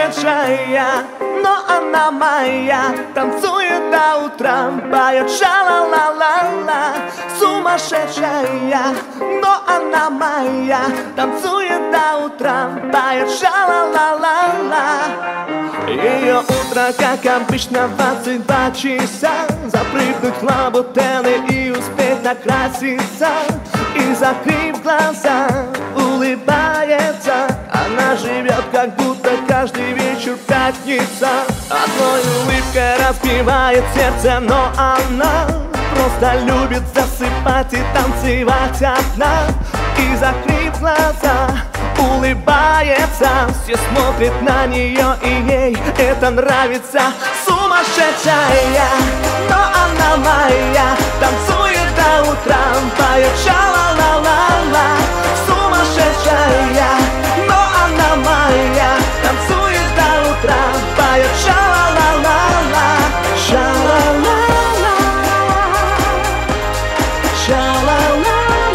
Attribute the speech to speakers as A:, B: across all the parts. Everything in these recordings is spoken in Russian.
A: сумасшедшая, но она моя. Танцует до утра, поет ша-ла-ла-ла-ла. Сумасшедшая, но она моя. Танцует до утра, поет ша-ла-ла-ла-ла. Ее утро, как обычно, 22 часа. Запрыгнуть в лабутены и успеть накраситься. И закрыв глаза, улыбается. Она живет, как будто каждый вечер пятница. Одной улыбкой разбивает сердце, но она просто любит засыпать и танцевать одна. И закрыв глаза, улыбается. Все смотрят на нее, и ей это нравится. Сумасшедшая, но она моя. Танцует до утра, поет ша-ла-ла-ла-ла. Сумасшедшая, но она моя. Танцует до утра, поет ша-ла-ла-ла-ла. Ша-ла-ла-ла, ша-ла-ла-ла.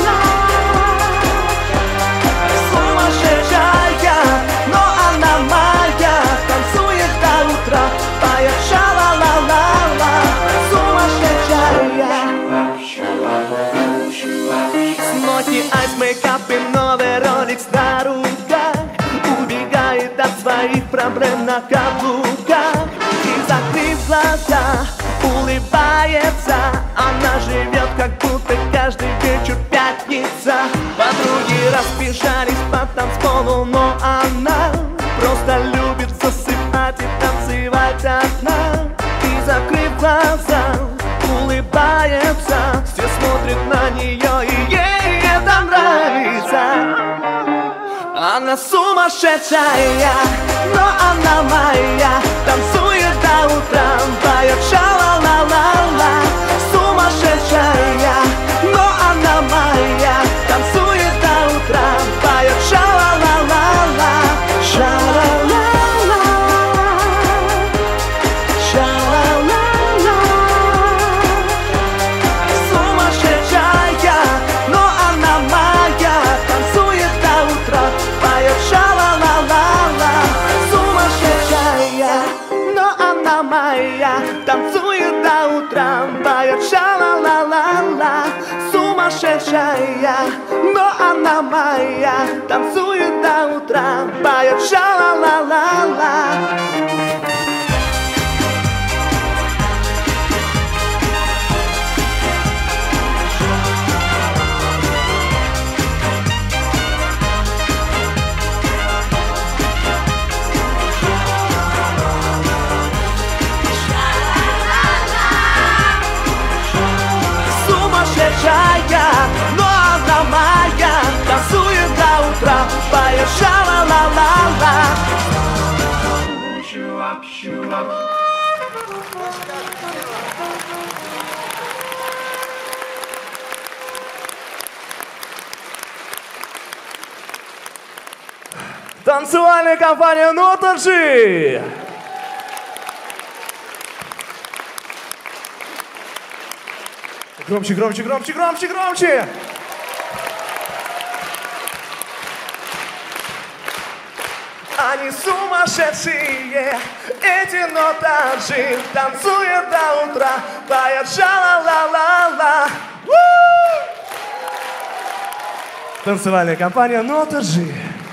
A: Айс, мейкап и новый роликс на руках. Убегает от своих проблем на каблуках. И закрыв глаза, улыбается. Она живет, как будто каждый вечер пятница. Подруги разбежались по танцполу, но она просто любит засыпать и танцевать одна. И закрыв глаза, улыбается. Все смотрят на нее, и ей это нравится. Она сумасшедшая, но она моя. Танцует до утра, поет ша-ла-ла-ла-ла. Сумасшедшая, но она моя. Танцует до утра, поет ша-ла-ла-ла-ла. Ша-ла-ла-ла, ша-ла-ла-ла. Сумасшедшая, но она моя. Танцует до утра, поет ша-ла-ла-ла-ла. Сумасшедшая, но она моя. Танцует до утра, поет ша-ла-ла-ла-ла. Сумасшедшая, но она моя. Танцует до утра, поет ша-ла-ла-ла-ла. Но она моя. Танцует до утра, поет ша-ла-ла-ла-ла. Танцевальная компания «Нота G». Громче, громче, громче, громче, громче! Они сумасшедшие, эти «Нота G». Танцуют до утра, поят ша-ла-ла-ла-ла. Танцевальная компания «Нота G».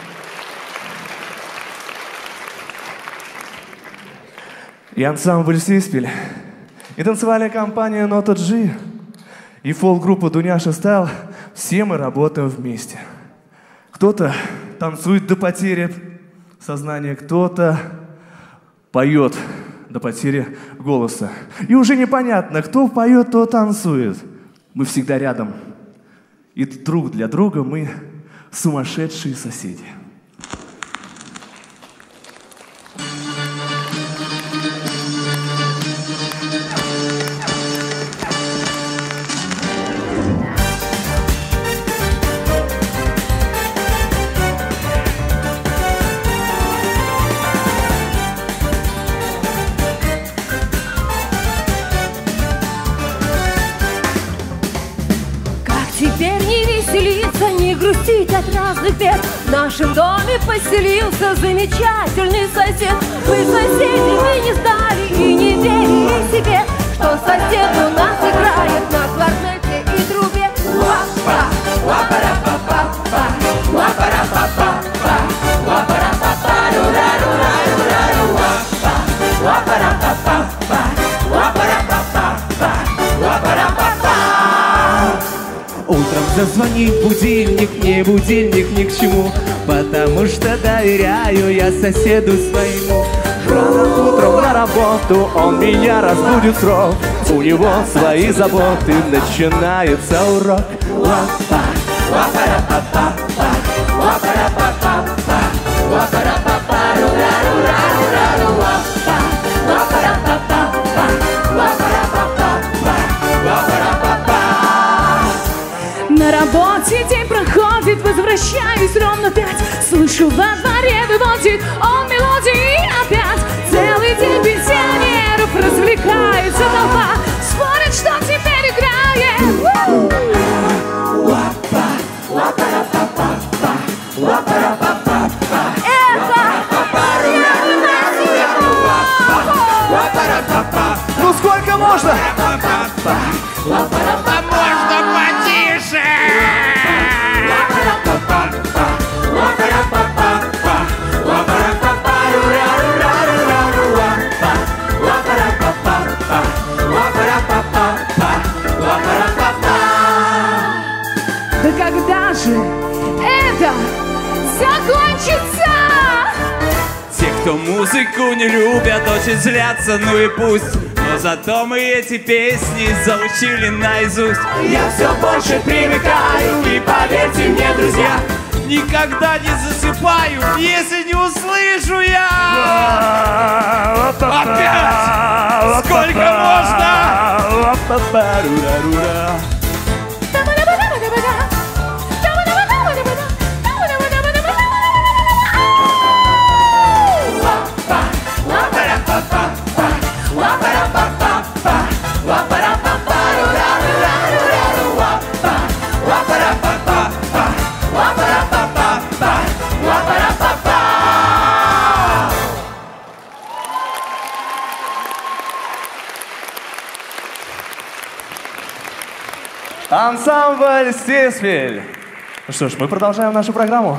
A: И ансамбль «Сиспель», и танцевальная компания «Нота G», и фолк-группа «Дуняша Стайл». Все мы работаем вместе. Кто-то танцует до потери сознания, кто-то поет до потери голоса. И уже непонятно, кто поет, кто танцует. Мы всегда рядом. И друг для друга мы сумасшедшие соседи.
B: Теперь не веселиться, не грустить. грустить от разных бед. В нашем доме поселился замечательный сосед. Мы соседями не знали и не верили себе, что сосед у нас играет на кларнете и трубе. Ла-па, ла-па-ра-па-па-па, ла-па-ра-па-па-па, ла-па-ра-па-па, ра-ра-ра-ра-ра-ра, ла-па, ла-па-ра-па-па-па, ла-па-ра-па-па-па, ла-па-ра-па-па.
C: Утром зазвонит будильник, мне будильник ни к чему, потому что доверяю я соседу своему.
A: Рано утром на работу он меня разбудит в срок. У него свои заботы, начинается урок.
C: Ла-па, ла-па-ра-па-па-па, ла-па-ра-па-па-па, ла-па-ра-па-па, ра-ра-ра-ра-ра, ла-па, ла-па-ра-па-па-па, ла-па-ра-па-па-па, ла-па-ра-па-па.
B: На работе день проходит, возвращаюсь ровно в 5. Слышу, во дворе выводит он мелодии опять. Целый день пенсионеров развлекается толпа, спорят, что теперь играет.
C: Ла-па, ла-па-ра-па-па-па, ла-па-ра-па-па-па, ла-па-ра-па-па.
A: Ну сколько можно?
C: Ла-па-ра-па-па, можно потише. Ла-па-ра-па-па-па, ла-па-ра-па-па-па, ла-па-ра-па-па, ра-ра-ра-ра-ра, ла-па, ла-па-ра-па-па-па, ла-па-ра-па-па-па, ла-па-ра-па-па.
B: Да когда же это закончится?
C: Те, кто музыку не любят, очень злятся, ну и пусть. Но зато мы эти песни заучили наизусть. Я все больше привыкаю, и поверьте мне, друзья, никогда не засыпаю, если не услышу я. Опять! Сколько можно?
A: Ансамбль «Стисфиль». Ну что ж, мы продолжаем нашу программу.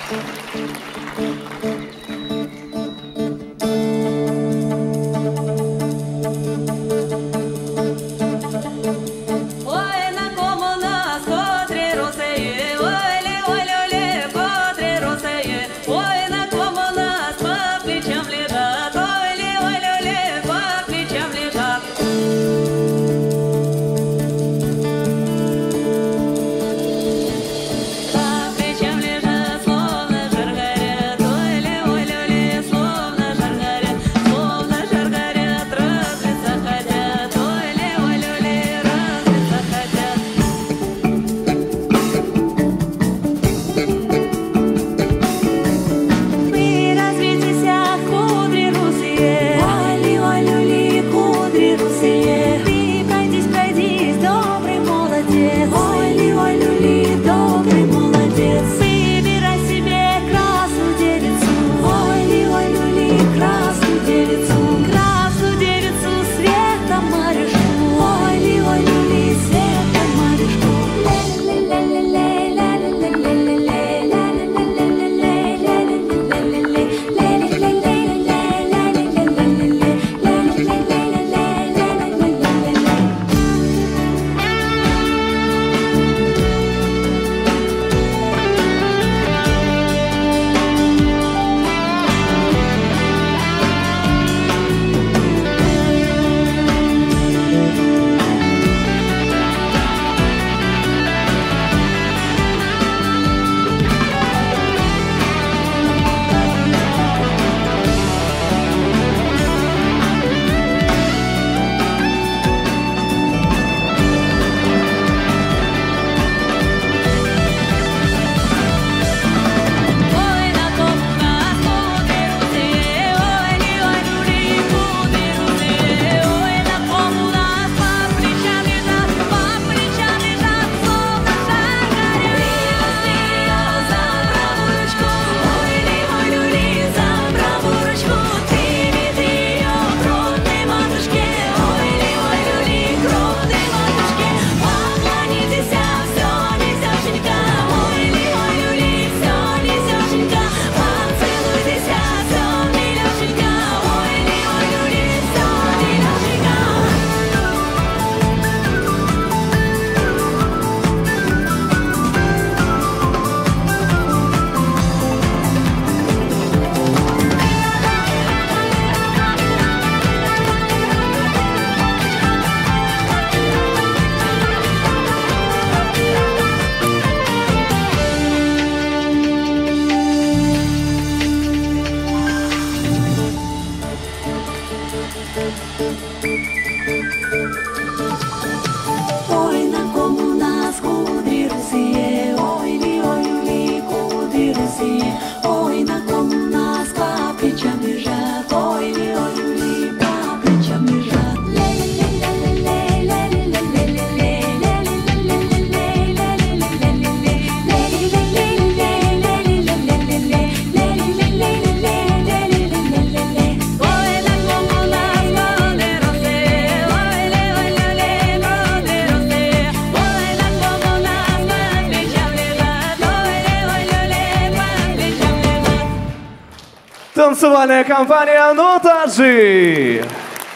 A: Танцевальная компания «Нота G».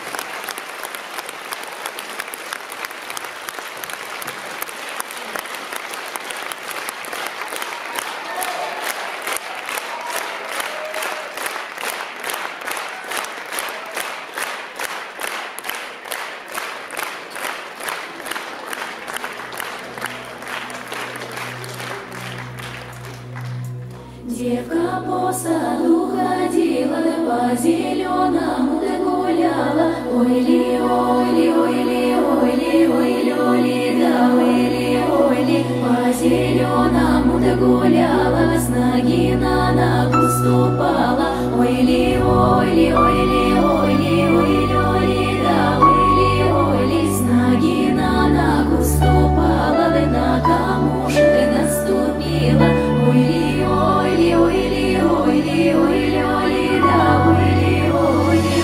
B: Девка по саду ходила, да по зеленому да гуляла. Ой-ли, ой-ли, ой-ли, ой-ли, ой-ли, ой-ли, да ой-ли, ой-ли. По зеленому да гуляла, с ноги на ногу ступала. Ой-ли, ой-ли, ой-ли, ой-ли, ой-ли, ой-ли, да ой-ли, ой-ли. С ноги на ногу ступала, да на кому же ты наступила? Ой-ли, ой-ли, ой-ли, ой-ли, ой-ли, ой-ли, да ой-ли, ой-ли.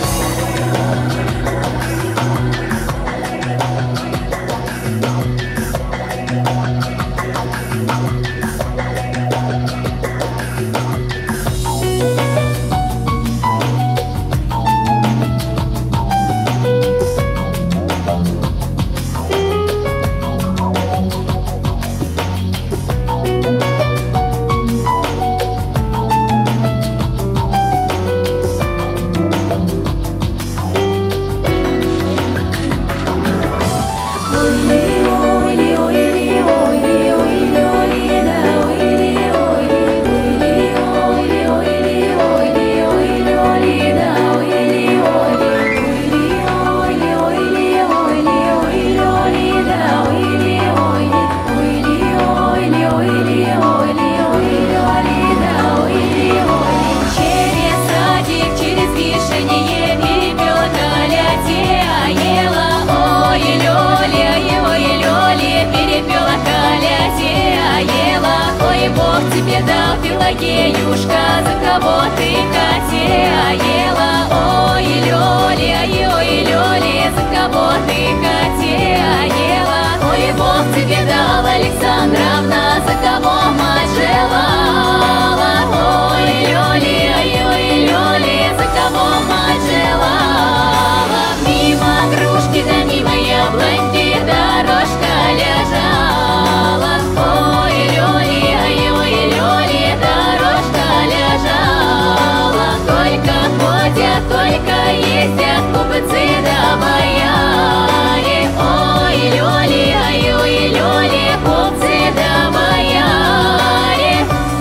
B: тебе дал, Пелагеюшка, за кого ты котеела? Ой, лёли, ой, лёли, за кого ты котеела? Ой, Бог тебе дал, Александровна, за кого мать желала? Ой, лёли, ой, лёли, за кого мать желала? Мимо грушки да мимо яблоньки дорожка лежала. Ой, лёли, ой, лёли, дорожка лежала. Только ходят, только ездят купцы да бояре. Ой, лёли, ой, лёли, купцы да бояре.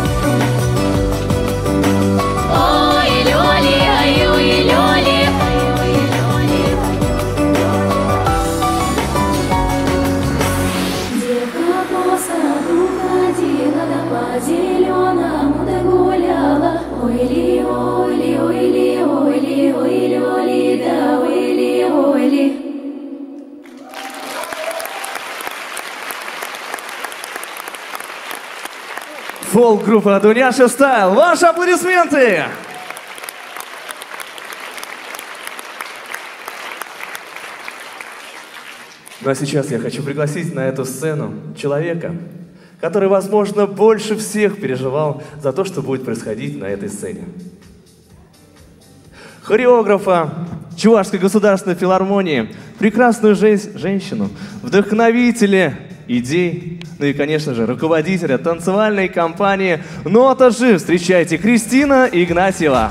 B: Ой, лёли, ой, лёли. Девка по саду ходила, да по зеленому да гуляла. Ой ли, ой ли, ой ли, ой ли, ой ли, ой ли, да ой ли, ой ли.
A: Фолк-группа Дуняша Стайл. Ваши аплодисменты! Ну а сейчас я хочу пригласить на эту сцену человека, который, возможно, больше всех переживал за то, что будет происходить на этой сцене. Хореографа Чувашской государственной филармонии, прекрасную женщину, вдохновителя идей, ну и, конечно же, руководителя танцевальной компании «Нота G». Встречайте, Кристина Игнатьева.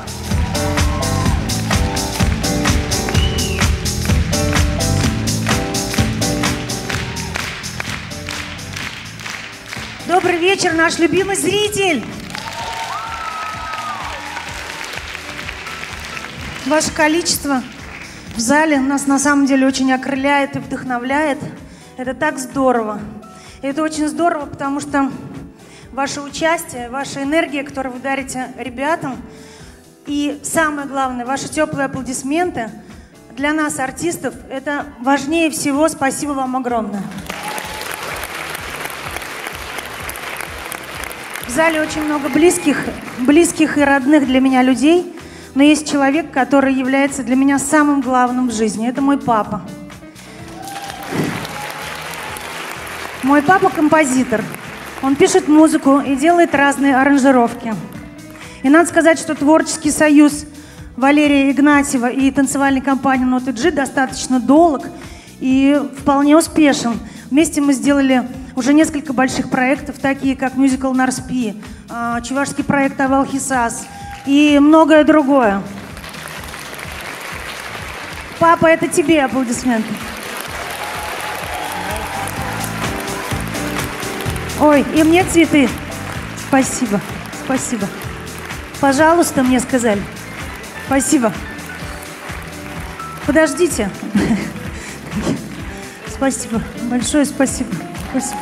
D: Добрый вечер, наш любимый зритель! Ваше количество в зале нас на самом деле очень окрыляет и вдохновляет. Это так здорово. И это очень здорово, потому что ваше участие, ваша энергия, которую вы дарите ребятам, и самое главное, ваши теплые аплодисменты для нас, артистов, это важнее всего. Спасибо вам огромное. В зале очень много близких и родных для меня людей, но есть человек, который является для меня самым главным в жизни. Это мой папа. Мой папа композитор. Он пишет музыку и делает разные аранжировки. И надо сказать, что творческий союз Валерия Игнатьева и танцевальной компании «Нота G» достаточно долг и вполне успешен. Вместе мы сделали уже несколько больших проектов, такие как мюзикл «Нарспи», чувашский проект «Авал Хисас» и многое другое. Папа, это тебе аплодисменты. Ой, и мне цветы. Спасибо, спасибо. Пожалуйста, мне сказали. Спасибо. Подождите. Спасибо, большое спасибо. Спасибо.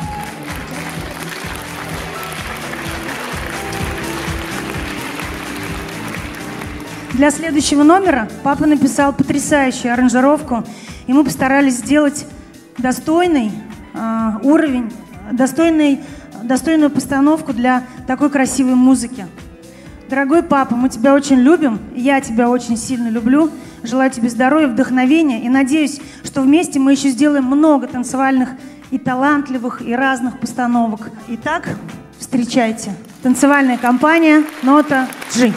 D: Для следующего номера папа написал потрясающую аранжировку, и мы постарались сделать достойный уровень, достойную постановку для такой красивой музыки. Дорогой папа, мы тебя очень любим, я тебя очень сильно люблю. Желаю тебе здоровья, вдохновения и надеюсь, что вместе мы еще сделаем много танцевальных и талантливых, и разных постановок. Итак, встречайте. Танцевальная компания «Нота G».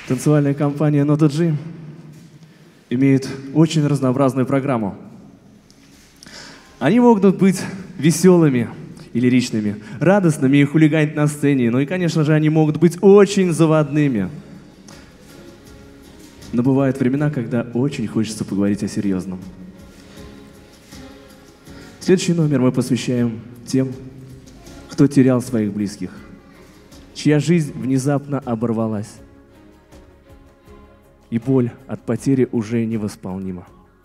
A: Танцевальная компания Нота G имеет очень разнообразную программу. Они могут быть веселыми и лиричными, радостными и хулиганить на сцене. Ну и, конечно же, они могут быть очень заводными. Но бывают времена, когда очень хочется поговорить о серьезном. Следующий номер мы посвящаем тем, кто терял своих близких, чья жизнь внезапно оборвалась, и боль от потери уже невосполнима.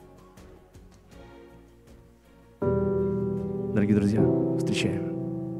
A: Дорогие друзья, встречаем.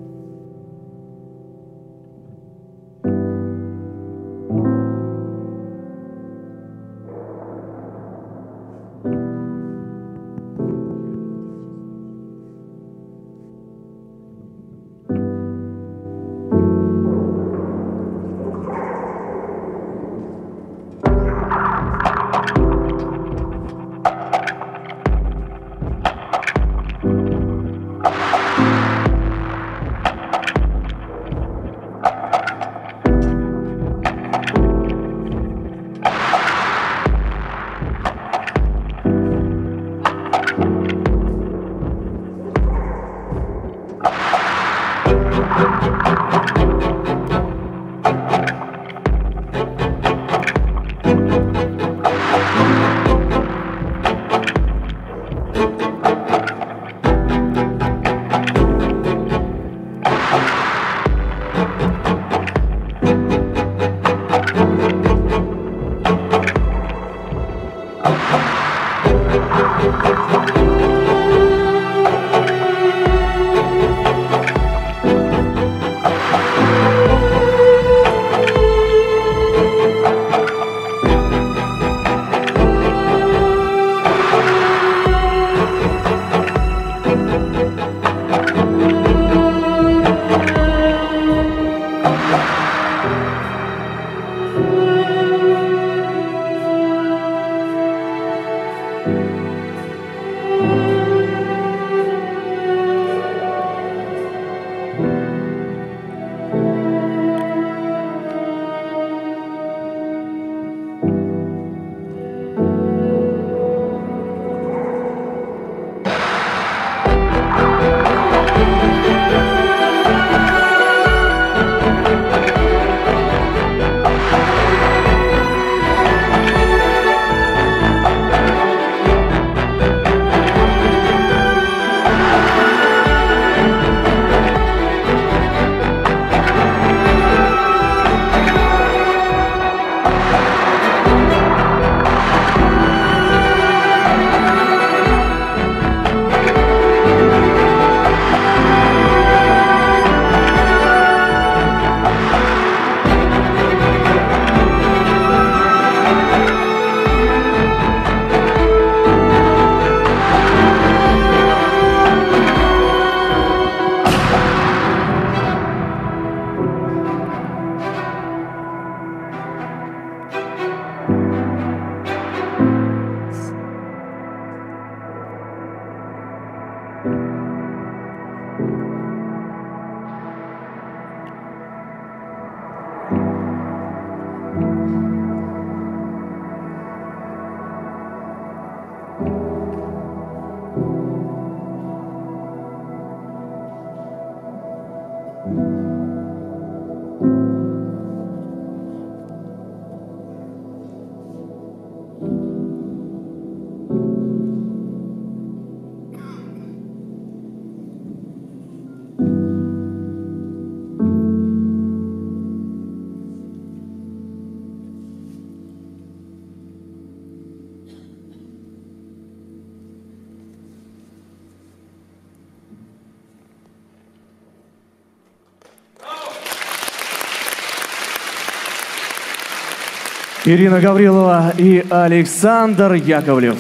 A: Ирина Гаврилова и Александр Яковлев.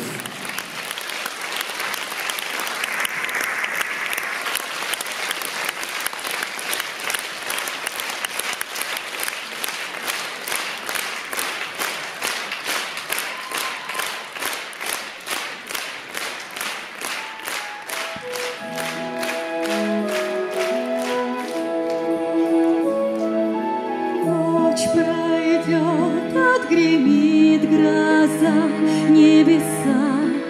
B: Ночь пройдет от греха. небеса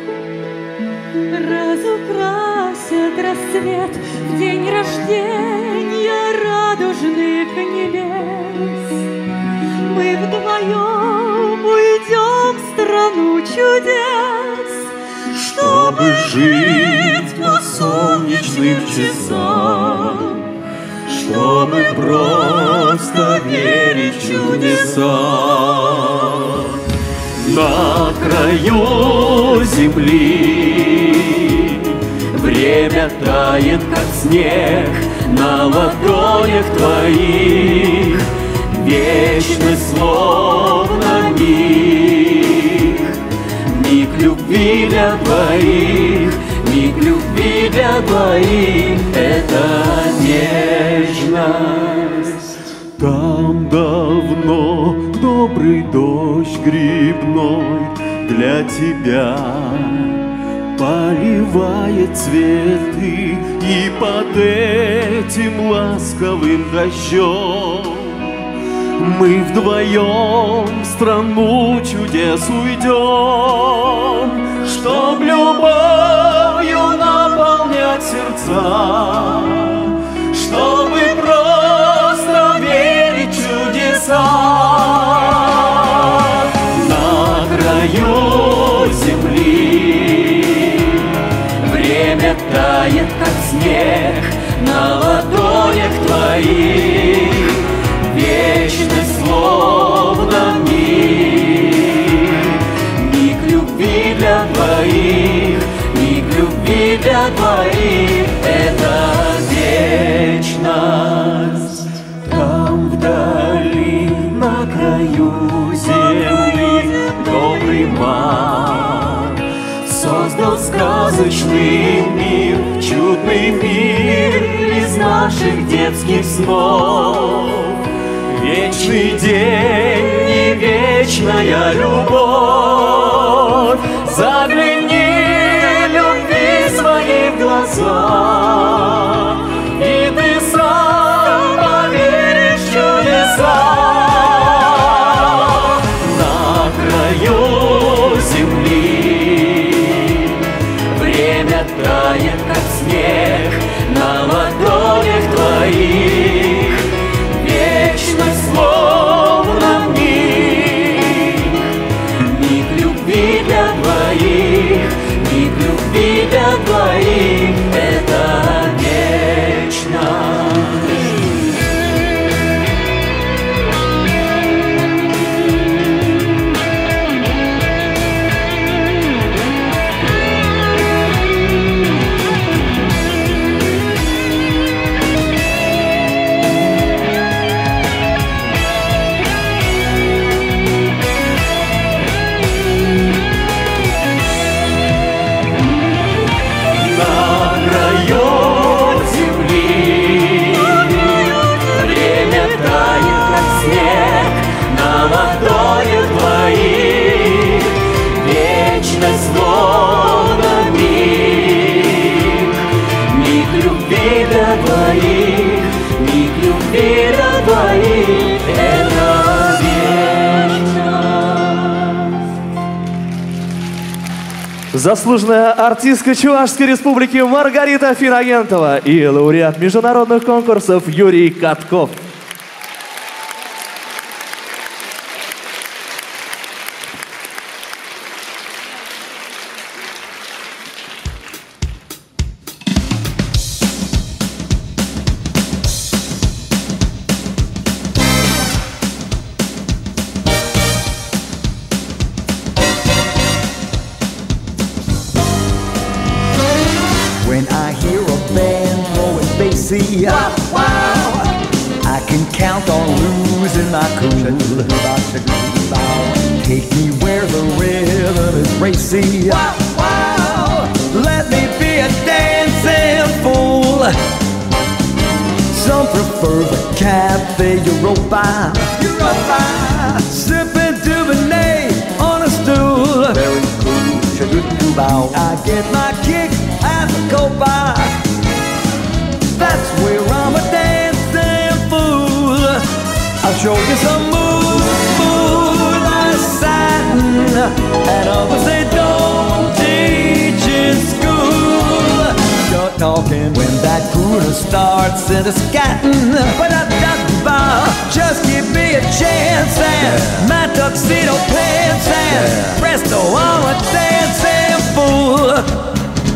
B: разукрасят рассвет в день рождения радужных небес. Мы вдвоем уйдем в страну чудес, чтобы жить по солнечным часам, чтобы просто верить в чудеса.
E: На краю земли время тает, как снег на ладонях твоих. Вечность словно миг, миг любви для двоих, миг любви для двоих. Это нежность. Там давно добрый дождь грибной для тебя поливает цветы, и под этим ласковым дождем мы вдвоем в страну чудес уйдем, чтоб любовью наполнять сердца, чтобы просто верить в чудеса. На краю земли время тает, как снег на ладонях твоих. Вечность словно миг, миг любви для двоих, миг любви для двоих. Это вечность. Там вдали, на краю земли, добрый маг создал сказочный мир, чудный мир из наших детских снов. Вечный день и вечная любовь. Загляни любви своей в глаза, и ты сам поверишь в чудеса. На краю земли время тает, как снег на ладонях твоих. Вечность словно миг, миг любви для двоих, миг любви для двоих. Это вечность.
A: Заслуженная артистка Чувашской Республики Маргарита Финагентова и лауреат международных конкурсов Юрий Катков.
F: When I hear a band throwing bassy, wow, wow, I can count on losing my cool. Take me where the rhythm is racy, wow, wow, let me be a dancing fool. Some prefer the Cafe Europa, sipping Dubonnet on a stool. Very cool. I get my kick at the Copa. That's where I'm a dancing fool. I'll show you some moves, smooth as satin. and others they don't teach in school. Start talking when that cooler starts in a scatting. But just give me a chance and my tuxedo pants and presto, I'm a dancing fool.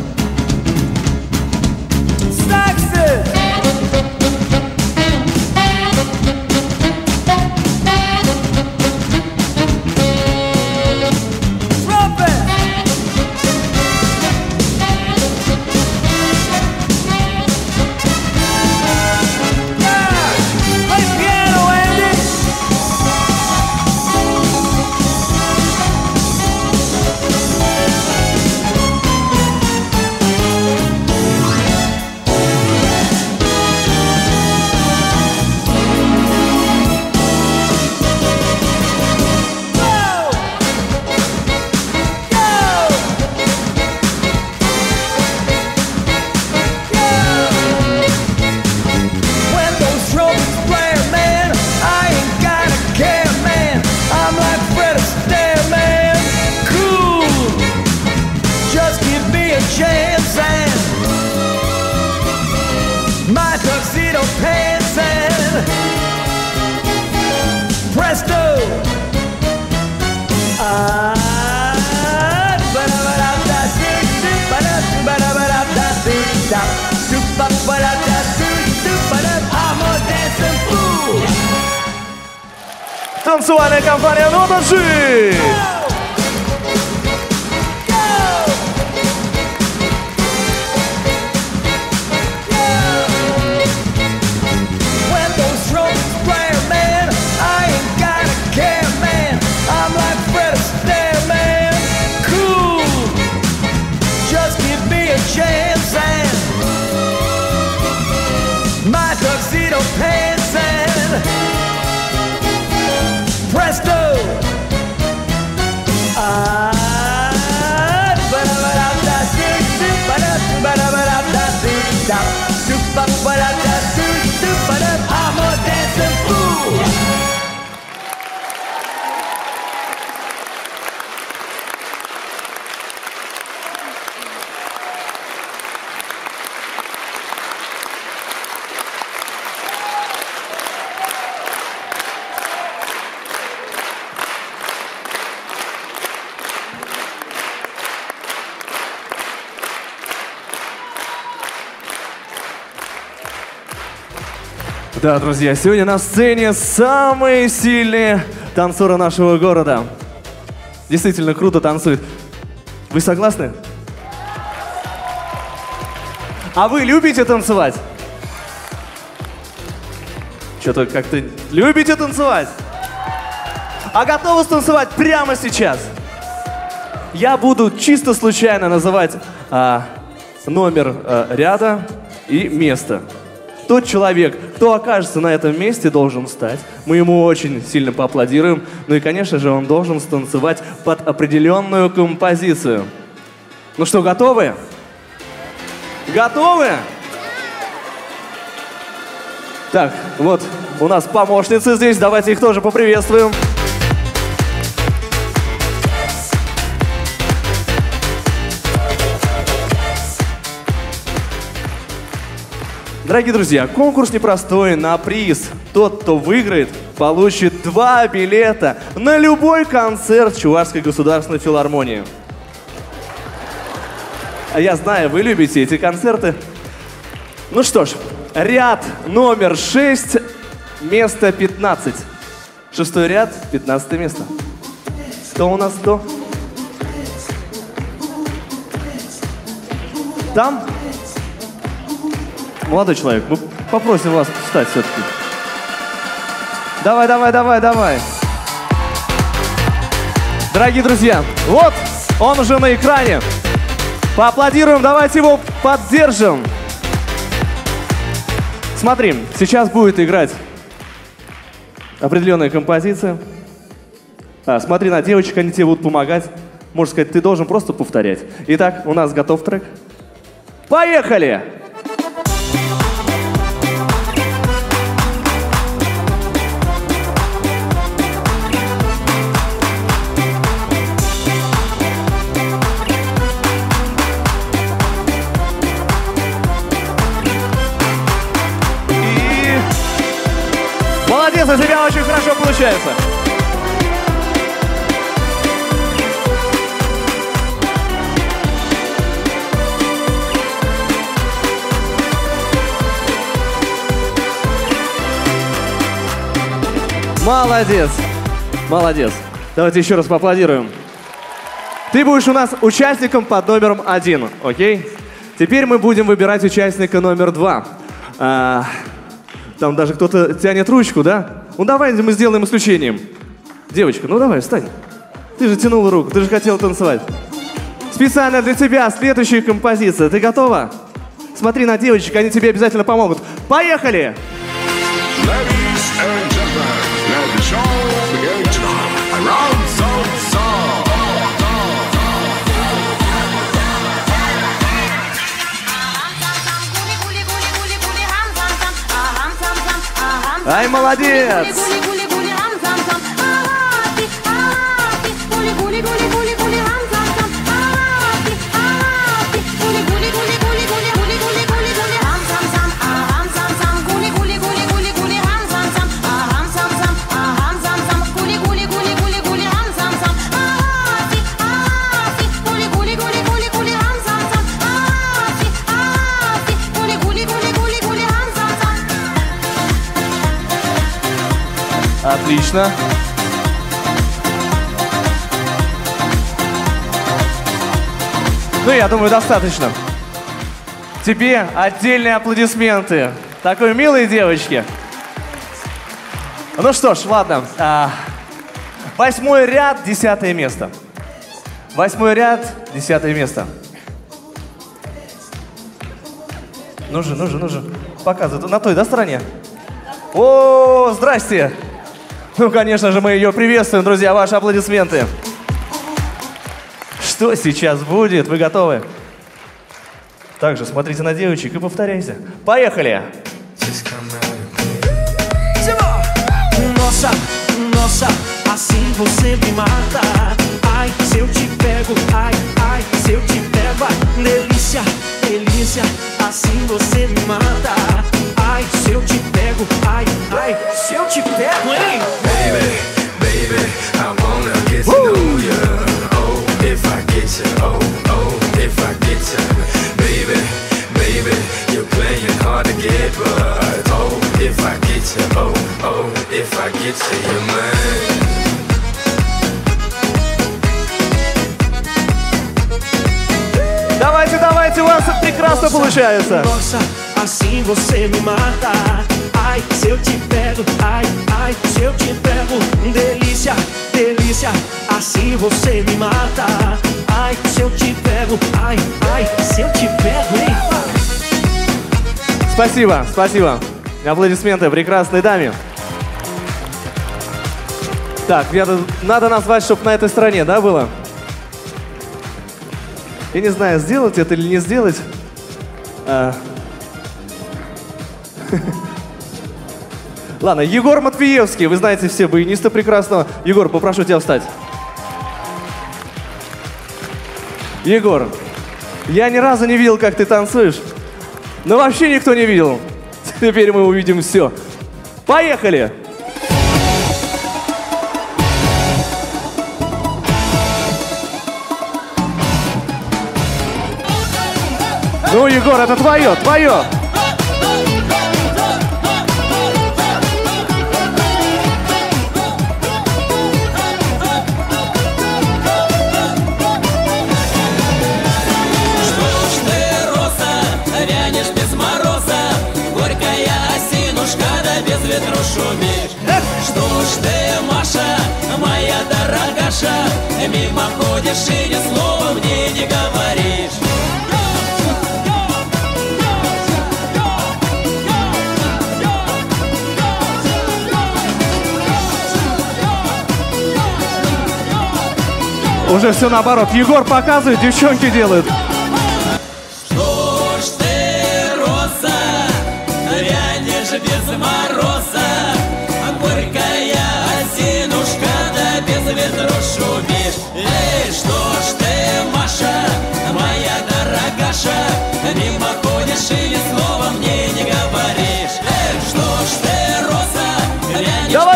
A: Танцевальная компания «Нота G». Да, друзья, сегодня на сцене самые сильные танцоры нашего города. Действительно круто танцуют. Вы согласны? А вы любите танцевать? Что-то как-то любите танцевать? А готовы станцевать прямо сейчас? Я буду чисто случайно называть номер ряда и место. Тот человек, кто окажется на этом месте, должен встать. Мы ему очень сильно поаплодируем. Ну и, конечно же, он должен станцевать под определенную композицию. Ну что, готовы? Готовы? Так, вот у нас помощницы здесь. Давайте их тоже поприветствуем. Дорогие друзья, конкурс непростой, на приз. Тот, кто выиграет, получит 2 билета на любой концерт Чувашской государственной филармонии. А я знаю, вы любите эти концерты. Ну что ж, ряд номер 6, место 15. 6-й ряд, 15 место. Кто у нас кто? Там? Молодой человек, мы попросим вас встать все-таки. Давай, давай, давай, давай. Дорогие друзья, вот он уже на экране. Поаплодируем, давайте его поддержим. Смотри, сейчас будет играть определенная композиция. Смотри на девочек, они тебе будут помогать. Можно сказать, ты должен просто повторять. Итак, у нас готов трек. Поехали! у тебя очень хорошо получается. Молодец. Молодец. Давайте еще раз поаплодируем. Ты будешь у нас участником под номером 1, окей? Теперь мы будем выбирать участника номер 2. Там даже кто-то тянет ручку, да? Ну давай мы сделаем исключением. Девочка, ну давай, встань. Ты же тянула руку, ты же хотела танцевать. Специально для тебя следующая композиция. Ты готова? Смотри на девочек, они тебе обязательно помогут. Поехали! Ай, молодец! Отлично. Ну, я думаю, достаточно. Тебе отдельные аплодисменты. Такой милой девочке. Ну что ж, ладно. 8-й ряд, 10-е место. 8-й ряд, 10-е место. Ну же. Показывай. На той, да, стороне? О, здрасте. Ну, конечно же, мы ее приветствуем, друзья. Ваши аплодисменты. Что сейчас будет? Вы готовы? Также смотрите на девочек и повторяйте. Поехали!
F: Nossa, nossa, assim você me mata. Ai, se eu te pego, ai, ai, se eu te pego, ai, delícia, delícia, assim você me mata. Ai, se eu te pego, ai, ai, se eu te pego, hein?
G: Baby, baby, I wanna get to know you. Oh, if I get you, oh, if I get you. Baby, baby, you're playing hard to get, but oh, if I get you, oh, if I get you, you're mine.
A: Давайте, давайте, у вас прекрасно получается.
F: Nossa, assim você me mata. Ai, se eu te pego, ai, ai, se eu te pego, delícia, delícia, assim você me mata. Ai, se eu te pego, ai, ai, se eu te pego, hein?
A: Спасибо, спасибо. Аплодисменты прекрасной даме. Так, надо назвать, чтобы на этой стороне, да, было? Я не знаю, сделать это или не сделать. Ладно, Егор Матвеевский, вы знаете все баяниста прекрасного. Егор, попрошу тебя встать. Егор, я ни разу не видел, как ты танцуешь. Но вообще никто не видел. Теперь мы увидим все. Поехали! Ну, Егор, это твое, твое!
C: Шумишь. Что ж ты, Маша, моя дорогаша, мимо ходишь и ни слова мне не говоришь.
A: Уже все наоборот. Егор показывает, девчонки делают.
C: Что ж ты, роза, вянешь без мороза, горькая осинушка, да без ветру шумишь. Эй, что ж ты, Маша, моя дорогаша, мимо ходишь и ни слова мне не говоришь. Эй, что ж ты, роза, вянешь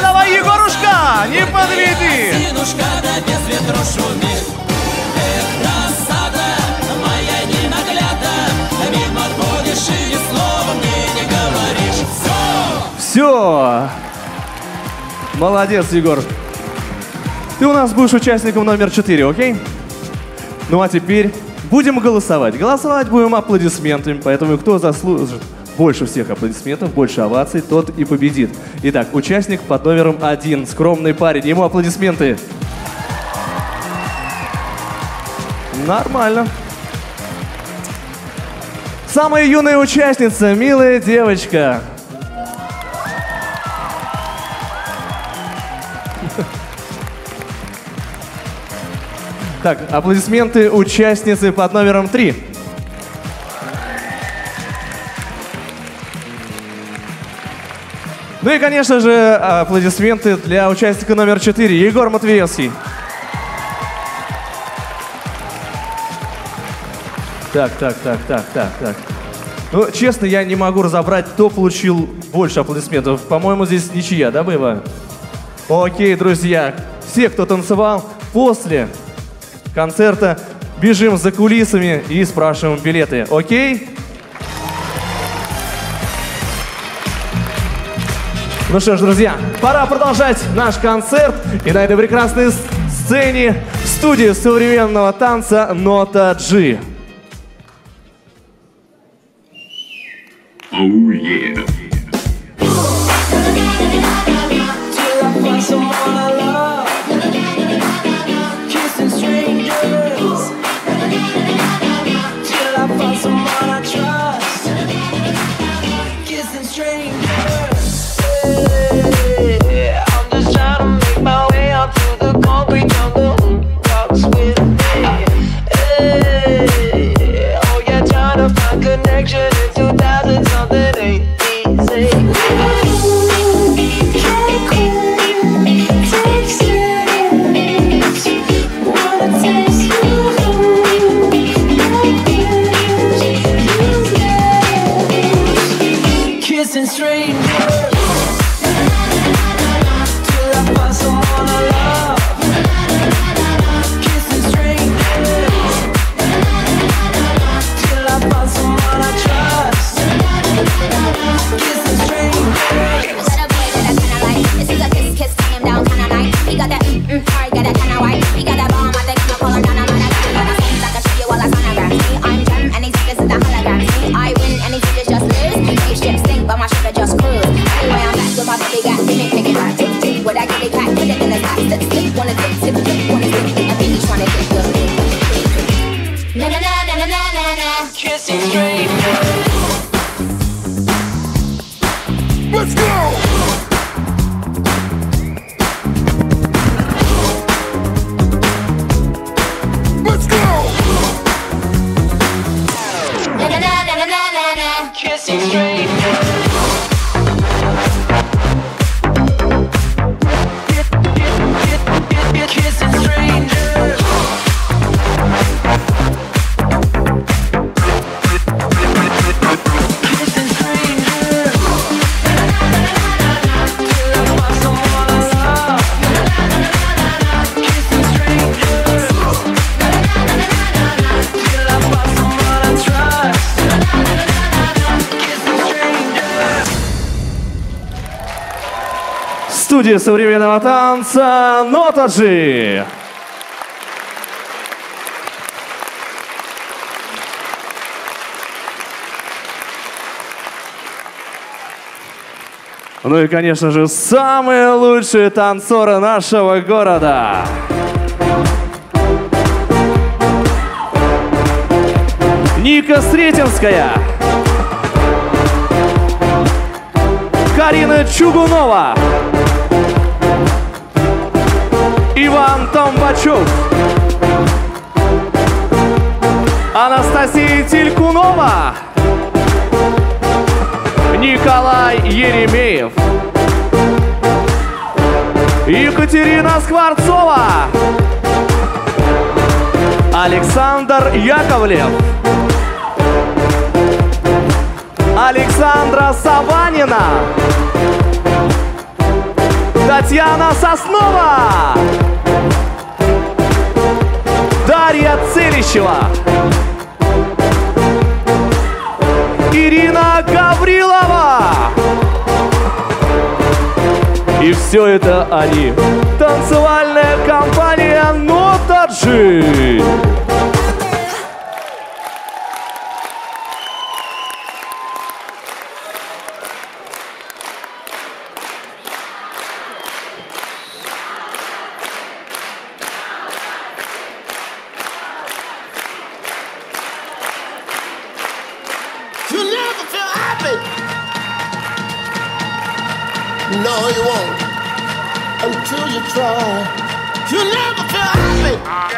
A: Дмитрий!
E: Зинушка, да без ветру шумит. Эх, рассада моя ненаглядная, мимо ходишь и ни слова мне не говоришь.
A: Все! Молодец, Егор. Ты у нас будешь участником номер 4, окей? Ну а теперь будем голосовать. Голосовать будем аплодисментами, поэтому кто заслужит больше всех аплодисментов, больше оваций, тот и победит. Итак, участник под номером 1, скромный парень, ему аплодисменты. Нормально. Самая юная участница, милая девочка. Так, аплодисменты участницы под номером 3. Ну и, конечно же, аплодисменты для участника номер 4, Егор Матвеевский. Так. Ну, честно, я не могу разобрать, кто получил больше аплодисментов. По-моему, здесь ничья, да, было? Окей, друзья, все, кто танцевал, после концерта бежим за кулисами и спрашиваем билеты. Окей? Ну что ж, друзья, пора продолжать наш концерт. И на этой прекрасной сцене студия современного танца «Нота G».
G: Oh yeah.
A: Студия современного танца «Нота G». Ну и, конечно же, самые лучшие танцоры нашего города. Ника Сретенская, Карина Чугунова, Иван Тамбачев, Анастасия Телькунова, Николай Еремеев, Екатерина Скворцова, Александр Яковлев, Александра Саванина, Татьяна Соснова, Дарья Целищева, Ирина Гаврилова. И все это они. Танцевальная компания «Нота G».
H: No, you won't until you try. You'll never feel happy.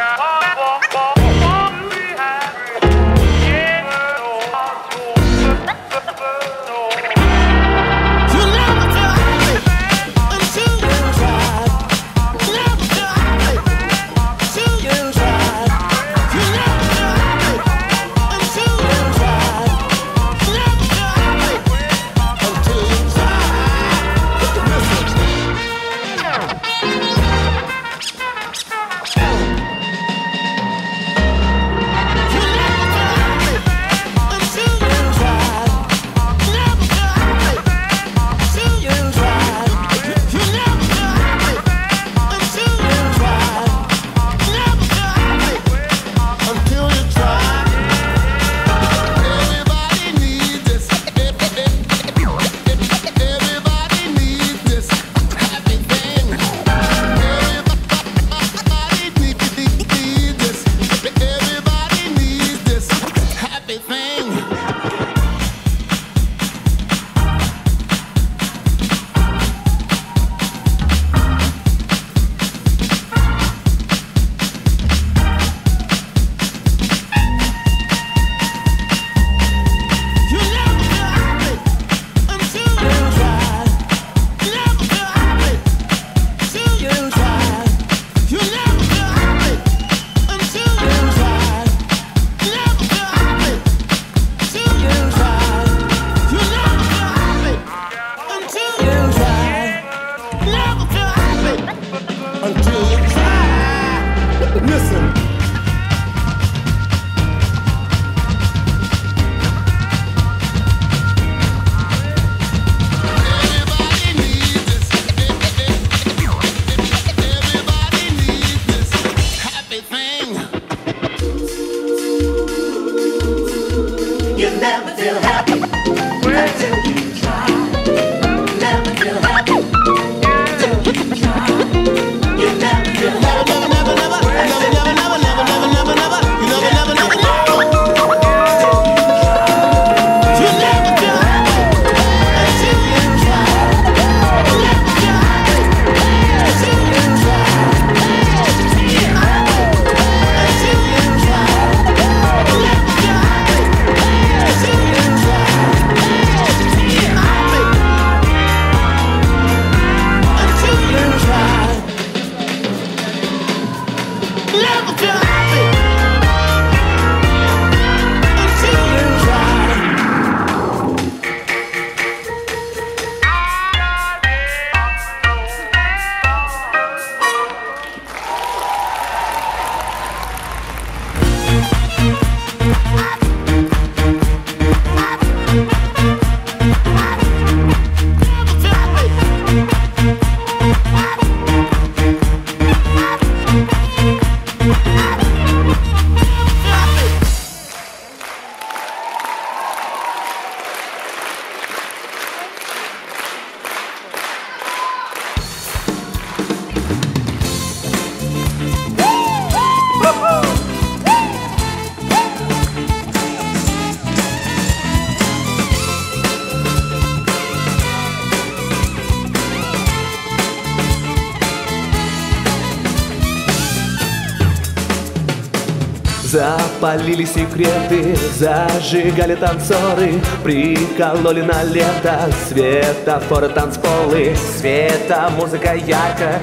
A: Запалили секреты, зажигали танцоры, прикололи на лето светофоры, танцполы. Света, музыка ярко,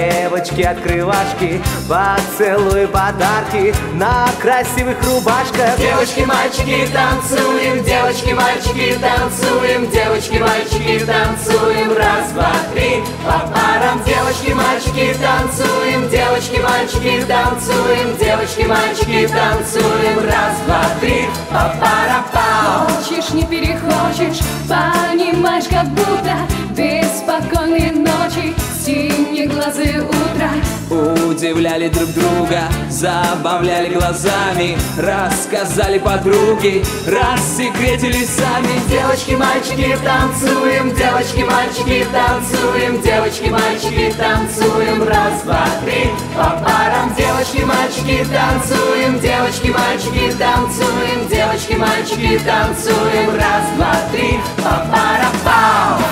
A: девочки-открывашки, поцелуй, подарки на красивых рубашках.
E: Девочки, мальчики, танцуем, девочки, мальчики, танцуем, девочки, мальчики,
C: мальчики, танцуем, раз, два, три. По парам, девочки, мальчики, танцуем, девочки, мальчики, танцуем, девочки, мальчики, танцуем, раз, два, три. По парам, пау.
B: Хочешь, не перехочешь, понимаешь, как будто беспокойные ночи, синие глаза утра.
C: Удивляли друг друга, забавляли глазами, рассказали подруги, рассекретили сами. Девочки, мальчики, танцуем, девочки, мальчики, танцуем, девочки, мальчики, танцуем, раз, два, три. По парам, девочки, мальчики, танцуем, девочки, мальчики, танцуем, девочки, мальчики, танцуем, раз, два, три. По парам, пау.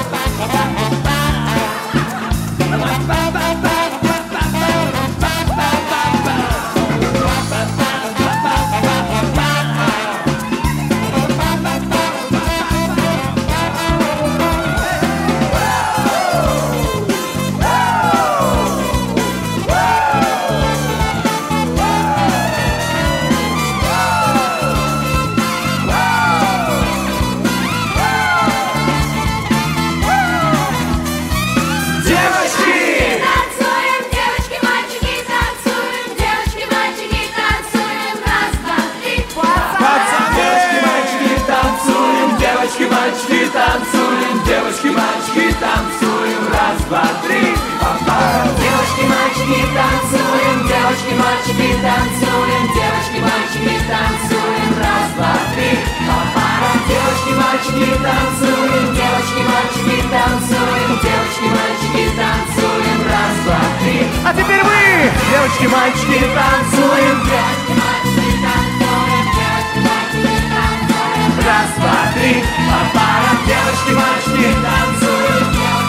C: Девочки, мальчики, танцуем, раз, два, три. Девочки, мальчики, танцуем, девочки, мальчики, танцуем, девочки, мальчики, танцуем, раз, два, три. Девочки, мальчики, танцуем, девочки, мальчики, танцуем, девочки, мальчики, танцуем, раз, два, три.
A: А теперь вы, девочки, мальчики, танцуем,
C: девочки, мальчики, танцуем, девочки, мальчики, танцуем, раз, два, три. По парам, девочки, мальчики, танцуем,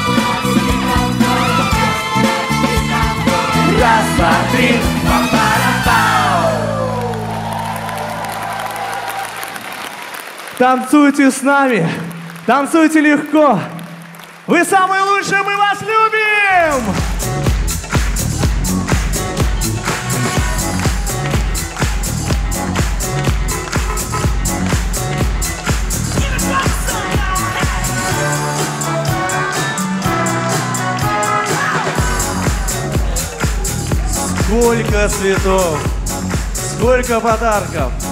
C: раз, два, три. По парам, пау.
A: Танцуйте с нами, танцуйте легко. Вы самые лучшие, мы вас любим! Сколько цветов, сколько подарков.